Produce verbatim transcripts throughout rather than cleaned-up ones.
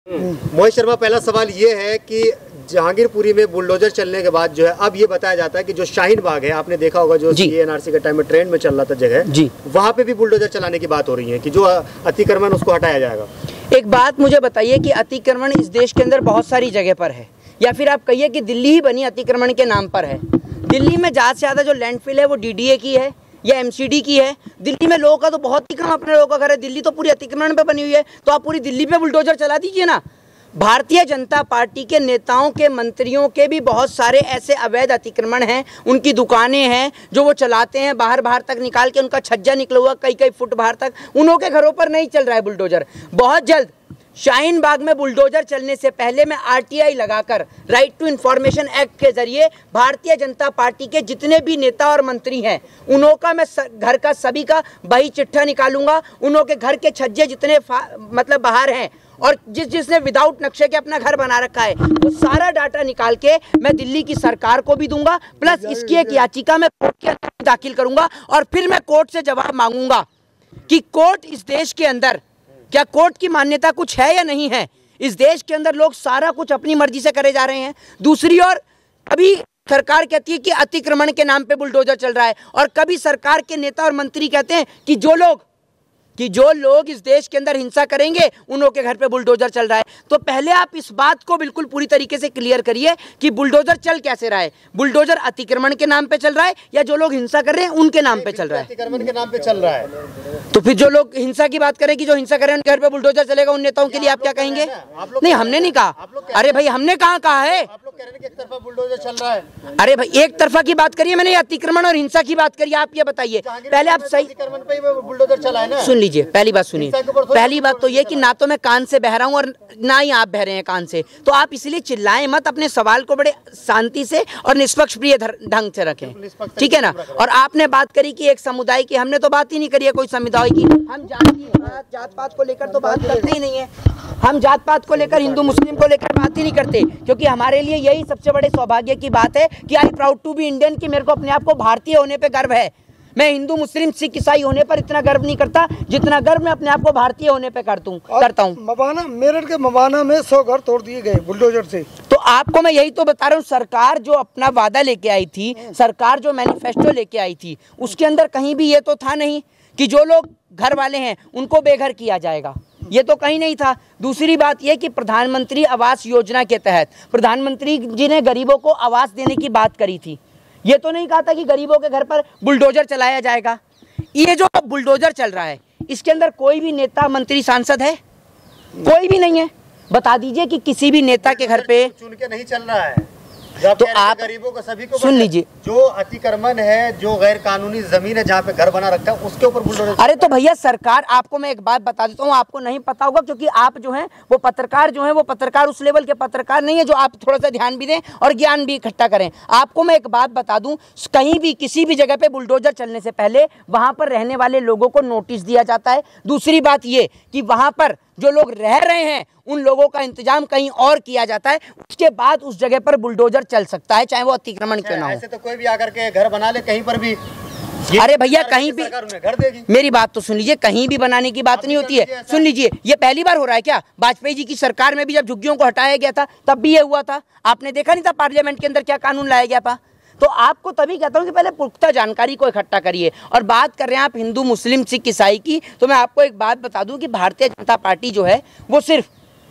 मोहित शर्मा, पहला सवाल ये है कि जहांगीरपुरी में बुलडोजर चलने के बाद जो है अब ये बताया जाता है कि जो शाहीन बाग है, आपने देखा होगा जो एनआरसी के टाइम में ट्रेंड में चल रहा था जगह जी, वहाँ पे भी बुलडोजर चलाने की बात हो रही है कि जो अतिक्रमण उसको हटाया जाएगा। एक बात मुझे बताइए कि अतिक्रमण इस देश के अंदर बहुत सारी जगह पर है, या फिर आप कहिए कि दिल्ली ही बनी अतिक्रमण के नाम पर है। दिल्ली में ज़्यादा से ज़्यादा जो लैंडफिल है वो डीडीए की है या एमसीडी की है। दिल्ली में लोगों का तो बहुत ही कम अपने लोगों का घर है, दिल्ली तो पूरी अतिक्रमण पे बनी हुई है, तो आप पूरी दिल्ली पे बुलडोजर चला दीजिए ना। भारतीय जनता पार्टी के नेताओं के, मंत्रियों के भी बहुत सारे ऐसे अवैध अतिक्रमण हैं, उनकी दुकानें हैं जो वो चलाते हैं, बाहर बाहर तक निकाल के उनका छज्जा निकला हुआ कई कई फुट बाहर तक, उन्हों के घरों पर नहीं चल रहा है बुलडोजर। बहुत जल्द शाहीन बाग में बुलडोजर चलने से पहले मैं आरटीआई लगाकर राइट टू इंफॉर्मेशन एक्ट के जरिए भारतीय जनता पार्टी के जितने भी नेता और मंत्री हैं उन्हों का मैं घर का सभी का बही चिट्ठा निकालूंगा, उन्हों के घर के छज्जे जितने मतलब बाहर हैं और जिस जिसने विदाउट नक्शे के अपना घर बना रखा है वो सारा डाटा निकाल के मैं दिल्ली की सरकार को भी दूंगा, प्लस इसकी एक याचिका मैं कोर्ट के अंदर दाखिल करूंगा और फिर मैं कोर्ट से जवाब मांगूंगा कि कोर्ट इस देश के अंदर क्या कोर्ट की मान्यता कुछ है या नहीं है। इस देश के अंदर लोग सारा कुछ अपनी मर्जी से करे जा रहे हैं। दूसरी ओर अभी सरकार कहती है कि अतिक्रमण के नाम पे बुलडोजर चल रहा है और कभी सरकार के नेता और मंत्री कहते हैं कि जो लोग कि जो लोग इस देश के अंदर हिंसा करेंगे उन्हों के घर पे बुलडोजर चल रहा है। तो पहले आप इस बात को बिल्कुल पूरी तरीके से क्लियर करिए कि बुलडोजर चल कैसे रहा है। बुलडोजर अतिक्रमण के नाम पे चल रहा है या जो लोग हिंसा कर रहे हैं उनके नाम पे चल रहा है? अतिक्रमण के नाम पे चल रहा है। तो फिर जो लोग हिंसा की बात करें कि जो हिंसा करें उनके घर पे बुलडोजर चलेगा, उन नेताओं के लिए आप क्या कहेंगे? नहीं, हमने नहीं कहा। अरे भाई, हमने कहाँ कहा है? बुलडोजर चल रहा है। अरे भाई, एक तरफा की बात करिए, मैंने अतिक्रमण और हिंसा की बात करिए। आप ये बताइए पहले, आप सही बुलडोजर चला है ना? सुन लीजिए, पहली बात सुनिए। पहली बात तो ये कि ना तो मैं कान से बह रहा हूँ और ना ही आप बह रहे हैं कान से, तो आप इसलिए चिल्लाएं मत, अपने सवाल को बड़े शांति से और निष्पक्ष प्रिय ढंग से रखें, ठीक है ना। और आपने बात करी कि एक समुदाय की, हमने तो बात ही नहीं करी है कोई समुदाय की। हम जात जात पात को लेकर तो बात करते ही नहीं है। हम जात पात को लेकर, हिंदू मुस्लिम को लेकर बात ही नहीं करते, क्योंकि हमारे लिए यही सबसे बड़े सौभाग्य की बात है कि I proud to be Indian, कि मेरे को अपने आप को भारतीय होने पे गर्व है। मैं हिंदू मुस्लिम सिख ईसाई होने पर इतना गर्व नहीं करता जितना गर्व मैं अपने आप को भारतीय होने पे करता हूँ करता हूँ मवाना, मेरठ के मवाना में सौ घर तोड़ दिए गए बुलडोजर से। तो आपको मैं यही तो बता रहा हूँ, सरकार जो अपना वादा लेके आई थी, सरकार जो मैनिफेस्टो लेके आई थी, उसके अंदर कहीं भी ये तो था नहीं कि जो लोग घर वाले हैं उनको बेघर किया जाएगा, ये तो कहीं नहीं था। दूसरी बात यह कि प्रधानमंत्री आवास योजना के तहत प्रधानमंत्री जी ने गरीबों को आवास देने की बात करी थी, ये तो नहीं कहा था कि गरीबों के घर पर बुलडोजर चलाया जाएगा। ये जो बुलडोजर चल रहा है इसके अंदर कोई भी नेता, मंत्री, सांसद है? कोई भी नहीं है। बता दीजिए कि किसी भी नेता के घर पे चुन के नहीं चल रहा है। तो आप गरीबों को सभी को सुन लीजिए, जो अतिक्रमण है, जो गैर कानूनी जमीन है जहाँ पे घर बना रखा है उसके ऊपर बुलडोजर। अरे तो भैया सरकार, आपको मैं एक बात बता देता हूँ, आपको नहीं पता होगा क्योंकि आप जो हैं वो पत्रकार जो हैं वो पत्रकार उस लेवल के पत्रकार नहीं है जो आप थोड़ा सा ध्यान भी दें और ज्ञान भी इकट्ठा करें। आपको मैं एक बात बता दूं, कहीं भी किसी भी जगह पे बुलडोजर चलने से पहले वहाँ पर रहने वाले लोगों को नोटिस दिया जाता है। दूसरी बात ये कि वहाँ पर जो लोग रह रहे हैं उन लोगों का इंतजाम कहीं और किया जाता है, उसके बाद उस जगह पर बुलडोजर चल सकता है, चाहे वो अतिक्रमण क्यों ना हो। ऐसे तो कोई भी आकर के घर बना ले कहीं पर भी। अरे भैया, कहीं भी घर देगी। मेरी बात तो सुन लीजिए, कहीं भी बनाने की बात नहीं होती है। सुन लीजिए, ये पहली बार हो रहा है क्या? वाजपेयी जी की सरकार में भी जब झुग्गियों को हटाया गया था तब भी ये हुआ था। आपने देखा नहीं था पार्लियामेंट के अंदर क्या कानून लाया गया था? तो आपको तभी कहता हूँ कि पहले पुख्ता जानकारी को इकट्ठा करिए। और बात कर रहे हैं आप हिंदू मुस्लिम सिख ईसाई की, तो मैं आपको एक बात बता दूं कि भारतीय जनता पार्टी जो है वो सिर्फ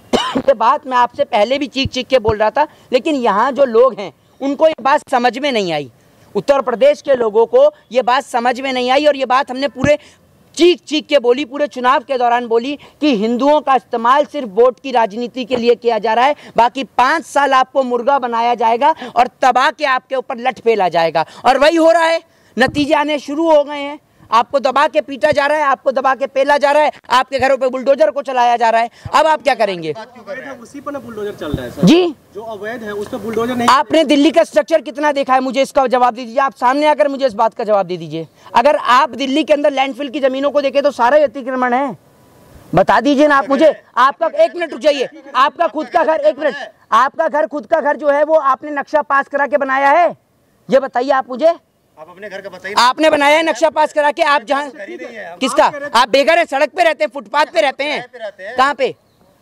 ये बात मैं आपसे पहले भी चीख चीख के बोल रहा था, लेकिन यहाँ जो लोग हैं उनको ये बात समझ में नहीं आई। उत्तर प्रदेश के लोगों को ये बात समझ में नहीं आई और ये बात हमने पूरे चीख चीख के बोली, पूरे चुनाव के दौरान बोली कि हिंदुओं का इस्तेमाल सिर्फ वोट की राजनीति के लिए किया जा रहा है, बाकी पाँच साल आपको मुर्गा बनाया जाएगा और तबाह के आपके ऊपर लठ फेला जाएगा। और वही हो रहा है, नतीजे आने शुरू हो गए हैं। आपको दबा के पीटा जा रहा है, आपको दबा के पेला जा रहा है, आपके घरों पे बुलडोजर को चलाया जा रहा है। अब आप क्या करेंगे? उसी पर ना बुलडोजर चल रहा है सर। जी, जो अवैध है उस पर बुलडोजर नहीं। आपने दिल्ली का स्ट्रक्चर कितना देखा है? मुझे इसका जवाब दे दीजिए। आप सामने आकर मुझे इस बात का जवाब दे दीजिए। अगर आप दिल्ली के अंदर लैंडफिल की जमीनों को देखें तो सारा अतिक्रमण है। बता दीजिए ना आप मुझे। आपका एक मिनट रुक जाइए, आपका खुद का घर, एक मिनट, आपका घर खुद का घर जो है वो आपने नक्शा पास करा के बनाया है? ये बताइए आप मुझे। आप अपने घर का बताइए। आपने बनाया है नक्शा पास करा के? आप जहाँ किसका? आप बेघर है, सड़क पे रहते हैं, फुटपाथ पे रहते हैं, कहाँ पे?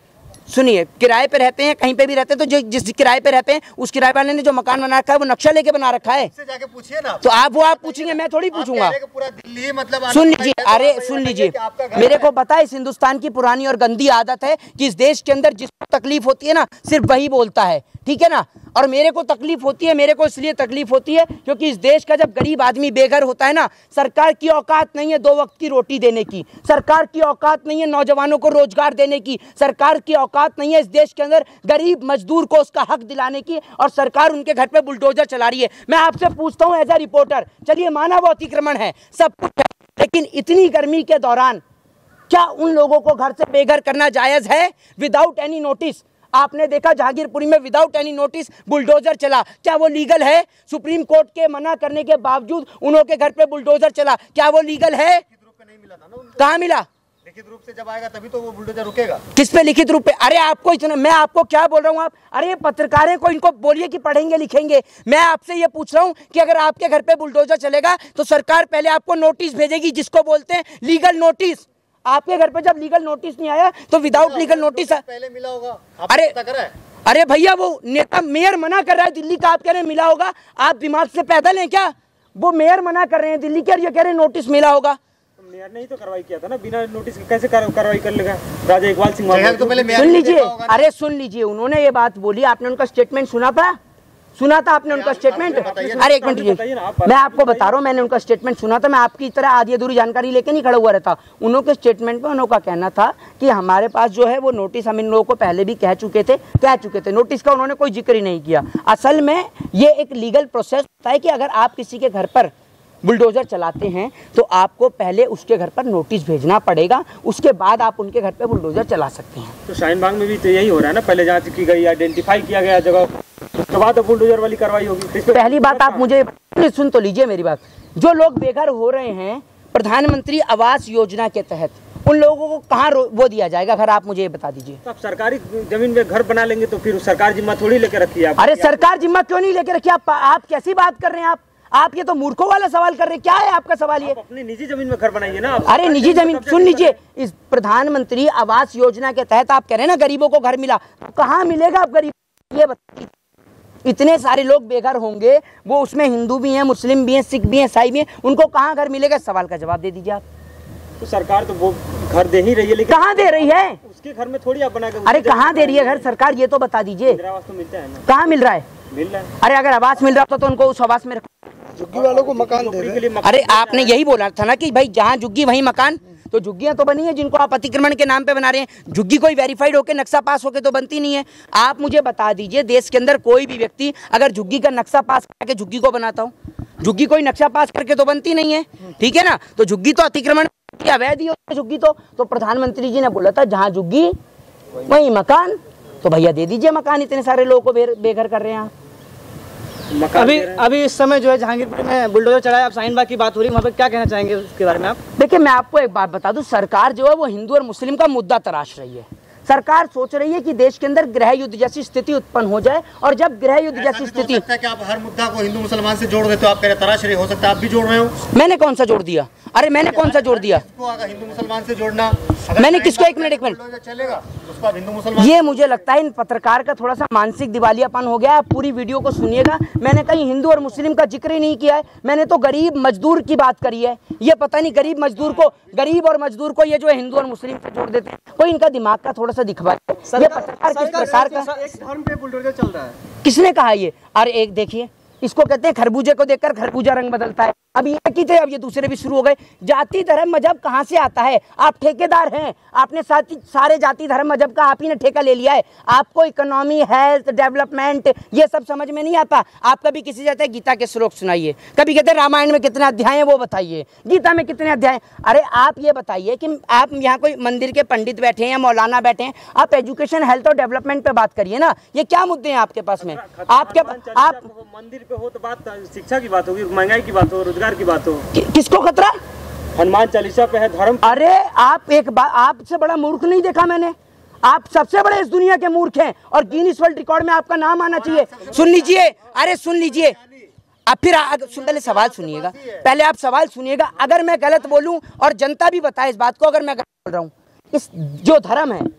सुनिए, किराए पे रहते हैं, कहीं पे भी रहते हैं, तो जो जिस किराए पे रहते हैं उस किराए वाले ने जो मकान बना रखा है वो नक्शा लेके बना रखा है। इससे जाके पूछिए ना। तो आप वो आप पूछेंगे, मैं थोड़ी पूछूंगा। पूरा दिल्ली मतलब सुन लीजिए, अरे सुन लीजिए, मेरे को पता है इस हिंदुस्तान की पुरानी और गंदी आदत है कि इस देश के अंदर जिसको तकलीफ होती है ना सिर्फ वही बोलता है, ठीक है ना। और मेरे को तकलीफ होती है, मेरे को इसलिए तकलीफ होती है क्योंकि इस देश का जब गरीब आदमी बेघर होता है ना, सरकार की औकात नहीं है दो वक्त की रोटी देने की, सरकार की औकात नहीं है नौजवानों को रोजगार देने की, सरकार की औकात नहीं है इस देश के अंदर गरीब मजदूर को उसका हक दिलाने की, और सरकार उनके घर पे बुलडोजर चला रही है। मैं आपसे पूछता हूं एज ए रिपोर्टर, चलिए माना वो अतिक्रमण है, सब कुछ है, लेकिन इतनी गर्मी के दौरान क्या उन लोगों को घर से बेघर करना जायज है विदाउट एनी नोटिस? आपने देखा जहांगीरपुरी में विदाउट एनी नोटिस बुलडोजर चला, क्या वो लीगल है? सुप्रीम कोर्ट के मना करने के बावजूद उनके घर पे बुलडोजर चला, क्या वो लीगल है? लिखित रूप में नहीं मिला था ना उनको। कहाँ मिला? लिखित रूप से जब आएगा तभी तो वो बुलडोजर रुकेगा। किस पे लिखित रूप पे? अरे आपको इतना, मैं आपको क्या बोल रहा हूँ, आप अरे पत्रकारें को इनको बोलिए कि पढ़ेंगे लिखेंगे। मैं आपसे ये पूछ रहा हूँ कि अगर आपके घर पे बुलडोजर चलेगा तो सरकार पहले आपको नोटिस भेजेगी, जिसको बोलते हैं लीगल नोटिस। आपके घर पे जब लीगल नोटिस नहीं आया तो विदाउट लीगल नोटिस पहले मिला होगा। अरे पता करा है? अरे भैया वो नेता मेयर मना कर रहा है दिल्ली का, आप कह रहे हैं मिला होगा? आप दिमाग से पैदल हैं क्या? वो मेयर मना कर रहे हैं दिल्ली के और ये कह रहे हैं नोटिस मिला होगा। मेयर ने ही तो कार्रवाई किया था ना, बिना नोटिस के कैसे कार्रवाई कर लेगा राजा इकबाल सिंह? तो पहले सुन लीजिए, अरे सुन लीजिए, उन्होंने ये बात बोली, आपने उनका स्टेटमेंट सुना था? सुना था आपने उनका स्टेटमेंट? अरे एक मिनट, मैं आपको बता रहा हूँ, मैंने उनका स्टेटमेंट सुना था। मैं आपकी तरह आधी अधूरी जानकारी लेके नहीं खड़ा हुआ रहता। उन्होंने स्टेटमेंट में उन्होंने कहना था कि हमारे पास जो है वो नोटिस हम इन लोगों को पहले भी कह चुके थे कह चुके थे नोटिस का उन्होंने कोई जिक्र ही नहीं किया। असल में ये एक लीगल प्रोसेस होता है कि अगर आप किसी के घर पर बुलडोजर चलाते हैं तो आपको पहले उसके घर पर नोटिस भेजना पड़ेगा, उसके बाद आप उनके घर पर बुलडोजर चला सकते हैं। तो शाहीन बाग में भी तो यही हो रहा है ना, पहले जांच की गई, आइडेंटिफाई किया गया जगह, उसके बाद तो बुलडोजर वाली कार्रवाई होगी। पहली बात आप मुझे सुन तो लीजिए मेरी बात, जो लोग बेघर हो रहे हैं प्रधानमंत्री आवास योजना के तहत, उन लोगों को कहाँ वो दिया जाएगा घर, आप मुझे ये बता दीजिए। तो आप सरकारी जमीन में घर बना लेंगे तो फिर सरकार जिम्मा थोड़ी लेके रखी है? अरे सरकार जिम्मा क्यों नहीं लेके रखी? आप आप कैसी बात कर रहे हैं? आप आप ये तो मूर्खों वाला सवाल कर रहे हैं। क्या है आपका सवाल? ये अपनी निजी जमीन में घर बनाइए ना। अरे निजी जमीन, सुन लीजिए, इस प्रधानमंत्री आवास योजना के तहत आप कह रहे हैं ना गरीबों को घर मिला, तो कहाँ मिलेगा आप गरीब? ये बताइए, इतने सारे लोग बेघर होंगे, वो उसमें हिंदू भी हैं, मुस्लिम भी हैं, सिख भी हैं, ईसाई भी हैं, उनको कहाँ घर मिलेगा? सवाल का जवाब दे दीजिए आप। तो सरकार तो वो घर दे ही रही है, लेकिन कहाँ दे रही है? उसके घर में थोड़ी आप बना के। अरे कहाँ दे रही है घर सरकार, ये तो बता दीजिए। आवास तो मिलता है ना? कहाँ मिल रहा है? मिल रहा है। अरे अगर आवास मिल रहा था तो उनको उस आवास में झुग्गी वालों को मकान दे रहे हैं। अरे आपने यही बोला था ना कि भाई जहाँ झुग्गी वहीं मकान, तो झुग्गियां तो बनी है जिनको आप अतिक्रमण के नाम पे बना रहे हैं। झुग्गी कोई वेरीफाइड होकर नक्शा पास होकर तो बनती नहीं है। आप मुझे बता दीजिए, देश के अंदर कोई भी व्यक्ति अगर झुग्गी का नक्शा पास करके झुग्गी को बनाता हूँ, झुग्गी कोई नक्शा पास करके तो बनती नहीं है, ठीक है ना? तो झुग्गी तो अतिक्रमण की अवैध ही होती है झुग्गी तो। तो प्रधानमंत्री जी ने बोला था जहाँ झुग्गी वहीं मकान, तो भैया दे दीजिए मकान, इतने सारे लोगों को बेघर कर रहे हैं आप। अभी अभी इस समय जो है जहांगीरपुर में बुलडोजर चलाया, आप शाहीन बाग की बात हो रही है, वहाँ पर क्या कहना चाहेंगे उसके बारे में आप? देखिए मैं आपको एक बात बता दूं, सरकार जो है वो हिंदू और मुस्लिम का मुद्दा तराश रही है। सरकार सोच रही है कि देश के अंदर गृह युद्ध जैसी स्थिति उत्पन्न हो जाए, और जब गृह युद्ध जैसी स्थिति हो सकता है कि आप हर मुद्दा को हिंदू मुसलमान से जोड़ देते हो, आप कह रहे तराश रही, हो सकता है आप भी जोड़ रहे हो। मैंने कौन सा जोड़ दिया? अरे मैंने कौन सा जोड़ दिया? हिंदू मुसलमान से जोड़ना मैंने किसको? एक मिनट एक मिनट चलेगा उसका हिंदू मुसलमान। ये मुझे लगता है इन पत्रकार का थोड़ा सा मानसिक दिवालियापन हो गया है। आप पूरी वीडियो को सुनिएगा, मैंने कहीं हिंदू और मुस्लिम का जिक्र ही नहीं किया है, मैंने तो गरीब मजदूर की बात करी है। ये पता नहीं गरीब मजदूर को, गरीब और मजदूर को ये जो है हिंदू और मुस्लिम से जोड़ देते हैं। कोई इनका दिमाग का थोड़ा सा दिखवाए। ये पत्रकार किस प्रकार का? एक धर्म पे बुलडोजर चल रहा है, किसने कहा ये? अरे एक देखिए, इसको कहते हैं खरबूजे को देखकर खरबूजा रंग बदलता है। अब ये की थे, अब ये दूसरे भी शुरू हो गए। जाति धर्म मजहब कहाँ से आता है? आप ठेकेदार हैं, आपने साथी सारे जाति धर्म मजहब का आप ही ने ठेका ले लिया है। आपको इकोनॉमी, हेल्थ, डेवलपमेंट ये सब समझ में नहीं आता। आप कभी किसी जाते हैं गीता के श्लोक सुनाइए, कभी कहते हैं रामायण में कितने अध्याय हैं वो बताइए, गीता में कितने अध्याय। अरे आप ये बताइए कि आप यहाँ कोई मंदिर के पंडित बैठे हैं या मौलाना बैठे हैं, आप एजुकेशन, हेल्थ और डेवलपमेंट पे बात करिए ना। ये क्या मुद्दे हैं आपके पास में? आपके आप मंदिर पे हो तो बात शिक्षा की बात होगी, महंगाई की बात हो, रोजगार की बात हो। कि, किसको खतरा? हनुमान चालीसा पे है धर्म। अरे आप एक बात, आपसे बड़ा मूर्ख नहीं देखा मैंने। आप सबसे बड़े इस दुनिया के मूर्ख हैं और गिनीज वर्ल्ड रिकॉर्ड में आपका नाम आना चाहिए। सुन लीजिए, अरे सुन लीजिए, अब फिर सुन, पहले सवाल सुनिएगा, पहले आप सवाल सुनिएगा। अगर मैं गलत बोलूं और जनता भी बताए इस बात को, अगर मैं गलत बोल रहा हूं, इस जो धर्म है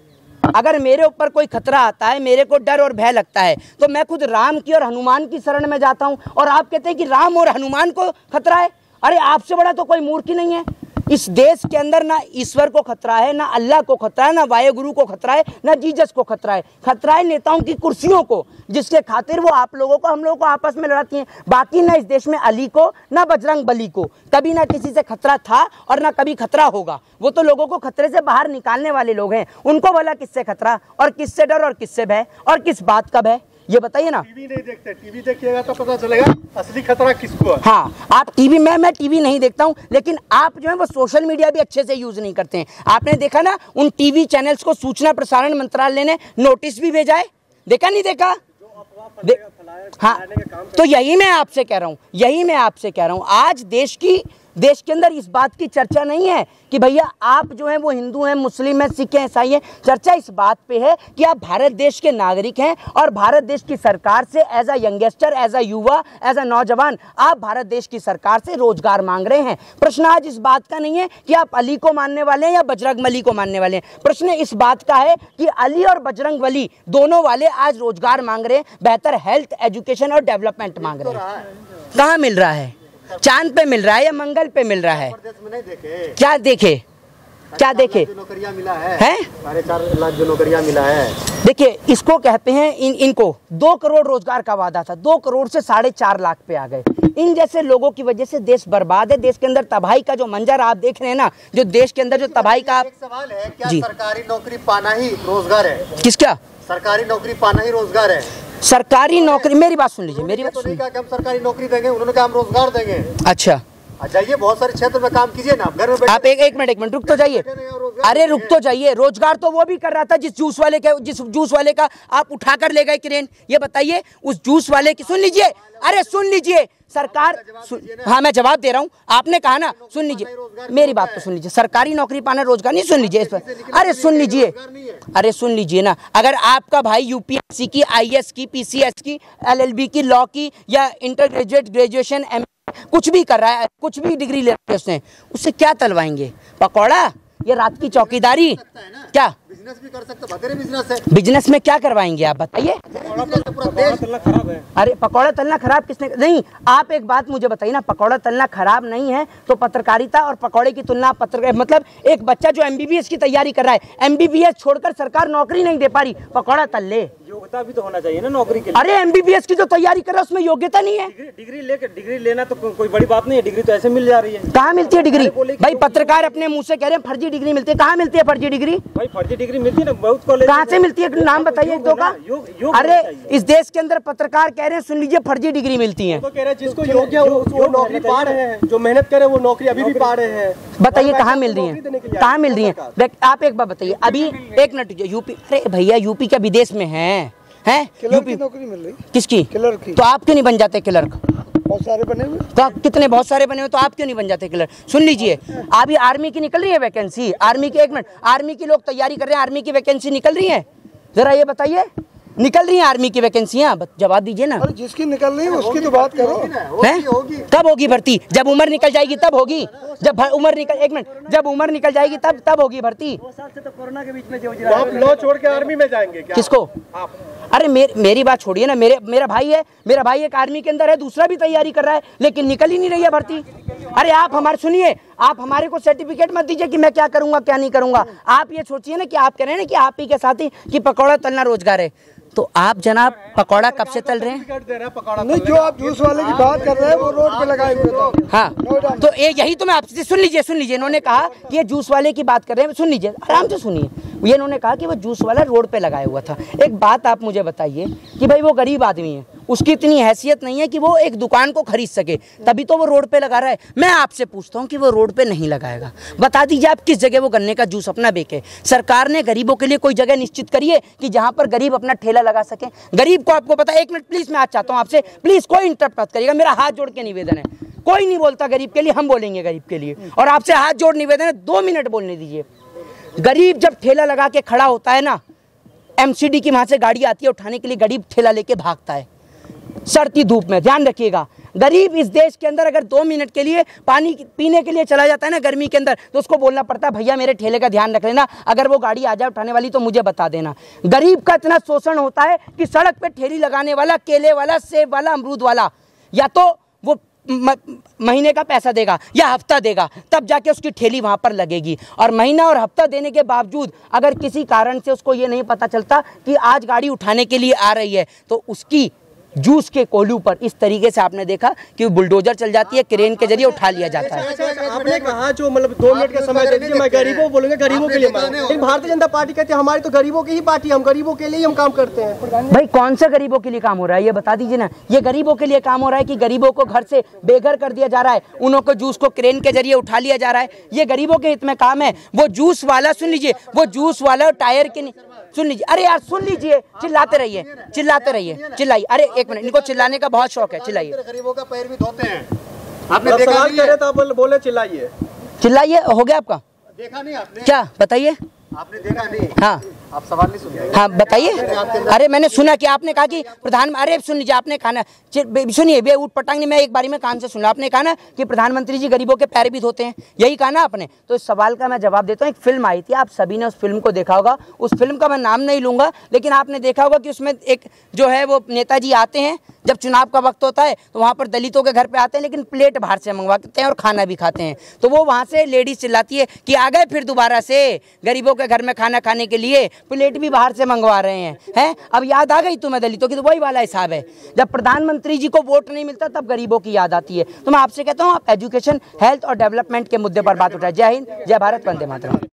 अगर मेरे ऊपर कोई खतरा आता है, मेरे को डर और भय लगता है, तो मैं खुद राम की और हनुमान की शरण में जाता हूँ। और आप कहते हैं कि राम और हनुमान को खतरा है। अरे आपसे बड़ा तो कोई मूर्ख ही नहीं है। इस देश के अंदर ना ईश्वर को खतरा है, ना अल्लाह को खतरा है, ना वायुगुरु को खतरा है, ना जीसस को खतरा है। खतरा है नेताओं की कुर्सियों को, जिसके खातिर वो आप लोगों को, हम लोगों को आपस में लड़ाती हैं। बाकी ना इस देश में अली को, ना बजरंग बली को कभी ना किसी से खतरा था और ना कभी खतरा होगा। वो तो लोगों को खतरे से बाहर निकालने वाले लोग हैं। उनको भला किससे खतरा और किससे डर और किससे भय और किस बात का भय, ये बताइए ना। टीवी नहीं देखते, टीवी देखिएगा तो पता चलेगा असली खतरा किसको है। हाँ, आप टीवी में मैं टीवी नहीं देखता हूँ, लेकिन आप जो है वो सोशल मीडिया भी अच्छे से यूज नहीं करते हैं। आपने देखा ना उन टीवी चैनल्स को सूचना प्रसारण मंत्रालय ने नोटिस भी भेजा है, देखा नहीं देखा? दे, हाँ, तो यही मैं आपसे कह रहा हूँ, यही मैं आपसे कह रहा हूँ। आज देश की देश के अंदर इस बात की चर्चा नहीं है कि भैया आप जो हैं वो हिंदू हैं, मुस्लिम हैं, सिख हैं, ईसाई हैं। चर्चा इस बात पे है कि आप भारत देश के नागरिक हैं और भारत देश की सरकार से as a youngster, as a युवा, एज अ नौजवान आप भारत देश की सरकार से रोजगार मांग रहे हैं। प्रश्न आज इस बात का नहीं है कि आप अली को मानने वाले हैं या बजरंग बली को मानने वाले हैं। प्रश्न इस बात का है कि अली और बजरंग बली दोनों वाले आज रोजगार मांग रहे हैं, बेहतर हेल्थ, एजुकेशन और डेवलपमेंट मांग रहे हैं। कहाँ मिल रहा है? चांद पे मिल रहा है या मंगल पे मिल रहा है? में नहीं देखे। क्या देखे? क्या देखे? नौकरियां मिला है, हैं? साढ़े चार लाख जो नौकरियां मिला है। देखिए, इसको कहते हैं, इन इनको दो करोड़ रोजगार का वादा था, दो करोड़ से साढ़े चार लाख पे आ गए। इन जैसे लोगों की वजह से देश बर्बाद है। देश के अंदर तबाही का जो मंजर आप देख रहे हैं ना, जो देश के अंदर जो तबाही का, एक सवाल है, क्या सरकारी नौकरी पाना ही रोजगार है? किसका? सरकारी नौकरी पाना ही रोजगार है? सरकारी नौकरी, मेरी बात सुन लीजिए, मेरी बात तो सुन नहीं कहा कि हम सरकारी नौकरी देंगे, उन्होंने कहा हम रोजगार देंगे। अच्छा, जाइए बहुत सारे क्षेत्र में काम कीजिए ना, आप घर में आप एक एक मिनट एक मिनट रुक तो जाइए। अरे रुक तो जाइए, रोजगार तो वो भी कर रहा था जिस जूस वाले के जिस जूस वाले का आप उठाकर ले गए क्रेन। ये बताइए उस जूस वाले की, सुन लीजिए, अरे सुन लीजिए सरकार, हाँ मैं जवाब दे रहा हूँ। आपने कहा ना, सुन लीजिए मेरी बात तो सुन लीजिए। सरकारी नौकरी पाना रोजगार नहीं, सुन लीजिए इस पर, अरे सुन लीजिए, अरे सुन लीजिए ना। अगर आपका भाई यूपीएससी की, आईएएस की, पीसीएस की, एलएलबी की, लॉ की या इंटर ग्रेजुएट, ग्रेजुएशन, एम कुछ भी कर रहा है, कुछ भी डिग्री ले रहा है उसने, उससे क्या तलवाएंगे? पकौड़ा या रात की चौकीदारी? क्या बिजनेस भी कर सकते, बतेरे बिजनेस है। बिजनेस में क्या करवाएंगे आप बताइए? अरे पकौड़ा तलना खराब किसने? नहीं, आप एक बात मुझे बताइए ना, पकौड़ा तलना खराब नहीं है तो पत्रकारिता और पकौड़े की तुलना पत्रकार, मतलब एक बच्चा जो एमबीबीएस की तैयारी कर रहा है, एमबीबीएस छोड़कर सरकार नौकरी नहीं दे पा रही, पकौड़ा तल ले। योग्यता भी तो होना चाहिए ना नौकरी के लिए। अरे एमबीबीएस की जो तैयारी कर रहा है उसमें योग्यता नहीं है। डिग्री लेकर डिग्री लेना तो कोई बड़ी बात नहीं है, डिग्री तो ऐसे मिल जा रही है। कहाँ मिलती है डिग्री? भाई पत्रकार अपने मुंह से कह रहे हैं फर्जी डिग्री मिलती है, कहाँ मिलती है फर्जी डिग्री? भाई फर्जी डिग्री मिलती है ना बहुत कॉलेज। कहाँ से मिलती है? नाम बताइए एक दो का। अरे इस देश के अंदर पत्रकार कह रहे हैं, सुन लीजिए, फर्जी डिग्री मिलती है। तो कह रहे हैं जिसको योग्य वो नौकरी पा रहे हैं, जो मेहनत करे वो नौकरी अभी भी पा रहे हैं। बताइए कहाँ मिल रही है? कहाँ मिल रही है? आप एक बात बताइए। अभी एक मिनट, यूपी, अरे भैया यूपी क्या विदेश में है? हैं? यूपी नौकरी मिल रही, किसकी? क्लर्क की। तो आप क्यों नहीं बन जाते क्लर्क? बहुत सारे बने हुए। तो कितने बहुत सारे बने हुए, तो आप क्यों नहीं बन जाते क्लर्क? सुन लीजिए, अभी आर्मी की निकल रही है वैकेंसी, आर्मी की, एक मिनट, आर्मी की लोग तैयारी कर रहे हैं, आर्मी की वैकेंसी निकल रही है, जरा ये बताइए, निकल रही है आर्मी की वैकेंसियां? जवाब दीजिए ना। अरे जिसकी निकल रही है उसकी तो बात करो। हैं? कब होगी भर्ती? जब उम्र निकल जाएगी तब होगी। जब उम्र निकल, एक मिनट, जब उम्र निकल जाएगी तब तब होगी भर्ती। दो साल से तो कोरोना के बीच में जो आप लॉ छोड़ के आर्मी में जाएंगे क्या? किसको? आप। अरे मेर, मेरी बात छोड़िए ना, मेरे मेरा भाई है, मेरा भाई एक आर्मी के अंदर है, दूसरा भी तैयारी कर रहा है, लेकिन निकल ही नहीं रही है भर्ती। अरे आप हमारे, सुनिए, आप हमारे को सर्टिफिकेट मत दीजिए कि मैं क्या करूंगा क्या नहीं करूंगा। आप ये सोचिए ना कि आप कह रहे हैं ना कि आप ही के साथ ही कि पकौड़ा तलना रोजगार है, तो आप जनाब पकौड़ा कब से तल रहे हैं? नहीं, जो आप जूस वाले की बात कर रहे हैं वो रोड पे लगाए हुए थे। हाँ, तो ये यही तो मैं आपसे, सुन लीजिए सुन लीजिए, इन्होंने कहा कि ये जूस वाले की बात कर रहे हैं, सुन लीजिए आराम से सुनिए। ये इन्होंने कहा कि वो जूस वाला रोड पे लगाया हुआ था। एक बात आप मुझे बताइए कि भाई वो गरीब आदमी है, उसकी इतनी हैसियत नहीं है कि वो एक दुकान को खरीद सके, तभी तो वो रोड पे लगा रहा है। मैं आपसे पूछता हूँ कि वो रोड पे नहीं लगाएगा, बता दीजिए आप किस जगह वो गन्ने का जूस अपना बेचे? सरकार ने गरीबों के लिए कोई जगह निश्चित करी है कि जहाँ पर गरीब अपना ठेला लगा सके? गरीब को आपको पता है, एक मिनट प्लीज, मैं आज चाहता हूँ आपसे, प्लीज कोई इंटरप्ट मत करिएगा, मेरा हाथ जोड़ के निवेदन है। कोई नहीं बोलता गरीब के लिए, हम बोलेंगे गरीब के लिए, और आपसे हाथ जोड़ निवेदन है, दो मिनट बोलने दीजिए। गरीब जब ठेला लगा के खड़ा होता है ना, एमसीडी की वहां से गाड़ी आती है उठाने के लिए, गरीब ठेला लेके भागता है सड़ती धूप में, ध्यान रखिएगा। गरीब इस देश के अंदर अगर दो मिनट के लिए पानी पीने के लिए चला जाता है ना गर्मी के अंदर, तो उसको बोलना पड़ता है भैया मेरे ठेले का ध्यान रख लेना, अगर वो गाड़ी आ जाए उठाने वाली तो मुझे बता देना। गरीब का इतना शोषण होता है कि सड़क पे ठेली लगाने वाला, केले वाला, सेब वाला, अमरूद वाला, या तो वो महीने का पैसा देगा या हफ्ता देगा, तब जाके उसकी ठेली वहां पर लगेगी। और महीना और हफ्ता देने के बावजूद अगर किसी कारण से उसको ये नहीं पता चलता कि आज गाड़ी उठाने के लिए आ रही है, तो उसकी जूस के कोल्हू पर इस तरीके से आपने देखा कि बुलडोजर चल जाती है, क्रेन के जरिए उठा लिया जाता है। अच्छा, अच्छा, आपने कहा जो मतलब दो मिनट का समय दे दीजिए, मैं गरीबों बोलूंगा, गरीबों के लिए। लेकिन भारतीय जनता पार्टी कहती है हमारी तो गरीबों की ही पार्टी, हम गरीबों के लिए हम काम करते हैं। भाई कौन सा गरीबों के लिए काम हो रहा है ये बता दीजिए ना। ये गरीबों के लिए काम हो रहा है कि गरीबों को घर से बेघर कर दिया जा रहा है, उन्हों को जूस को क्रेन के जरिए उठा लिया जा रहा है, ये गरीबों के हित में काम है। वो जूस वाला सुन लीजिए, वो जूस वाला टायर के सुन लीजिए, अरे यार सुन लीजिए, चिल्लाते रहिए चिल्लाते रहिए चिल्लाइए, अरे एक मिनट, इनको चिल्लाने का बहुत शौक है, चिल्लाइए। गरीबों का पैर भी धोते हैं, आपने देखा सवाल करे तो आप बोले चिल्लाइए चिल्लाइए। हो गया आपका? देखा नहीं आपने? क्या बताइए? आपने देखा नहीं? हाँ आप सवाल नहीं सुनिए। हाँ बताइए। अरे मैंने सुना कि आपने कहा कि प्रधान, अरे सुन लीजिए, आपने कहा ना, सुनिए बे उठ पटांग, मैं एक बारी में कान से सुन रहा, आपने कहा ना कि प्रधानमंत्री जी गरीबों के पैर भी धोते हैं, यही कहा ना आपने। तो इस सवाल का मैं जवाब देता हूँ। एक फिल्म आई थी, आप सभी ने उस फिल्म को देखा होगा, उस फिल्म का मैं नाम नहीं लूंगा, लेकिन आपने देखा होगा कि उसमें एक जो है वो नेताजी आते हैं, जब चुनाव का वक्त होता है तो वहाँ पर दलितों के घर पे आते हैं, लेकिन प्लेट बाहर से मंगवाते हैं और खाना भी खाते हैं। तो वो वहाँ से लेडीज चिल्लाती है कि आ गए फिर दोबारा से गरीबों के घर में खाना खाने के लिए, प्लेट भी बाहर से मंगवा रहे हैं, हैं? अब याद आ गई तुम्हें दलितों की? तो वही वाला हिसाब है, जब प्रधानमंत्री जी को वोट नहीं मिलता तब गरीबों की याद आती है। तो मैं आपसे कहता हूँ आप एजुकेशन, हेल्थ और डेवलपमेंट के मुद्दे पर बात उठाएं। जय हिंद, जय भारत, वंदे मातरम।